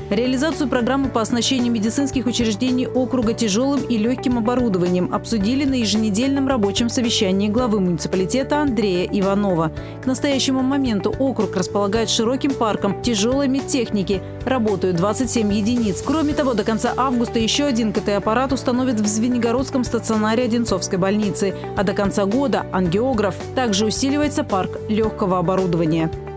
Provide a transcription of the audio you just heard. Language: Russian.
Реализацию программы по оснащению медицинских учреждений округа тяжелым и легким оборудованием обсудили на еженедельном рабочем совещании главы муниципалитета Андрея Иванова. К настоящему моменту округ располагает широким парком тяжелой медтехники. Работают 27 единиц. Кроме того, до конца августа еще один КТ-аппарат установят в Звенигородском стационаре Одинцовской больницы. А до конца года ангиограф. Также усиливается парк легкого оборудования.